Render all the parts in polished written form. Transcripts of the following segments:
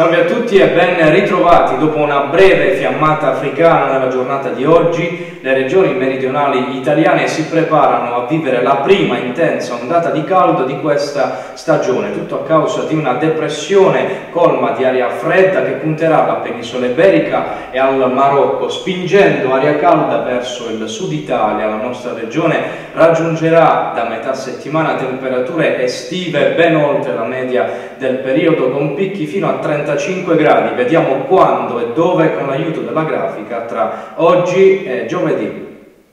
Salve a tutti e ben ritrovati. Dopo una breve fiammata africana nella giornata di oggi, le regioni meridionali italiane si preparano a vivere la prima intensa ondata di caldo di questa stagione, tutto a causa di una depressione colma di aria fredda che punterà alla penisola iberica e al Marocco, spingendo aria calda verso il sud Italia. La nostra regione raggiungerà da metà settimana temperature estive ben oltre la media del periodo, con picchi fino a 35 gradi. Vediamo quando e dove con l'aiuto della grafica tra oggi e giovedì.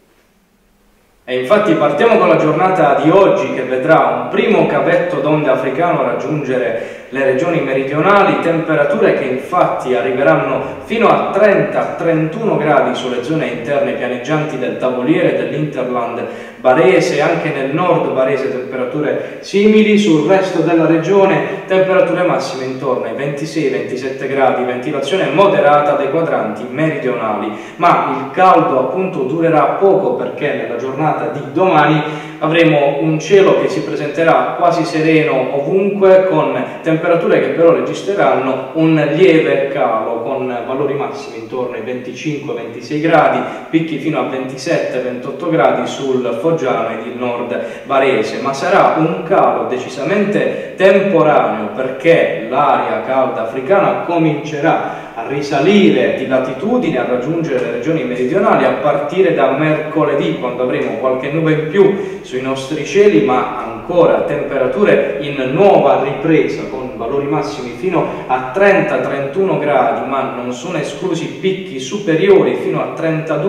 E infatti partiamo con la giornata di oggi, che vedrà un primo cavetto d'onda africano raggiungere le regioni meridionali, temperature che infatti arriveranno fino a 30-31 gradi sulle zone interne pianeggianti del Tavoliere e dell'Interland barese. Anche nel nord barese temperature simili. Sul resto della regione temperature massime intorno ai 26-27 gradi, ventilazione moderata dei quadranti meridionali, ma il caldo appunto durerà poco, perché nella giornata di domani avremo un cielo che si presenterà quasi sereno ovunque, con temperature che però registreranno un lieve calo, con valori massimi intorno ai 25-26 gradi, picchi fino a 27-28 gradi sul Foggiano ed il nord barese. Ma sarà un calo decisamente temporaneo, perché l'aria calda africana comincerà a risalire di latitudine, a raggiungere le regioni meridionali a partire da mercoledì, quando avremo qualche nube in più sui nostri cieli, ma ancora temperature in nuova ripresa, con valori massimi fino a 30-31 gradi, ma non sono esclusi picchi superiori fino a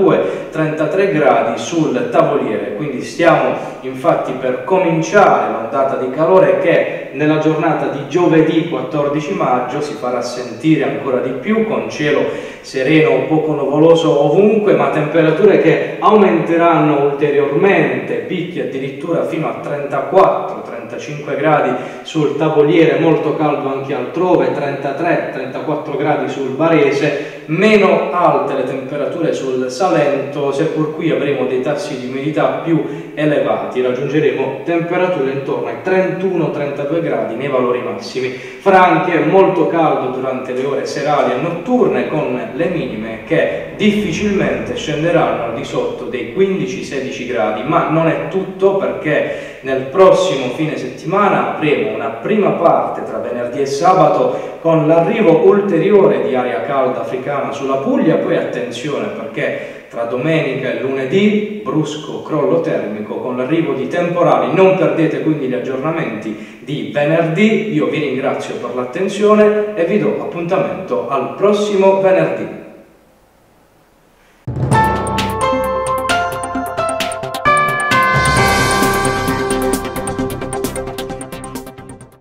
32-33 gradi sul Tavoliere. Quindi stiamo infatti per cominciare l'ondata di calore che nella giornata di giovedì 14 maggio si farà sentire ancora di più, con cielo sereno, poco nuvoloso ovunque, ma temperature che aumenteranno ulteriormente, picchi addirittura fino a 34-35 gradi sul Tavoliere, molto caldo anche altrove, 33-34 gradi sul barese. Meno alte le temperature sul Salento, seppur qui avremo dei tassi di umidità più elevati. Raggiungeremo temperature intorno ai 31-32 gradi nei valori massimi. Farà anche molto caldo durante le ore serali e notturne, con le minime che difficilmente scenderanno al di sotto dei 15-16 gradi. Ma non è tutto, perché nel prossimo fine settimana avremo una prima parte tra venerdì e sabato con l'arrivo ulteriore di aria calda africana sulla Puglia. Poi attenzione, perché tra domenica e lunedì brusco crollo termico con l'arrivo di temporali. Non perdete quindi gli aggiornamenti di venerdì. Io vi ringrazio per l'attenzione e vi do appuntamento al prossimo venerdì.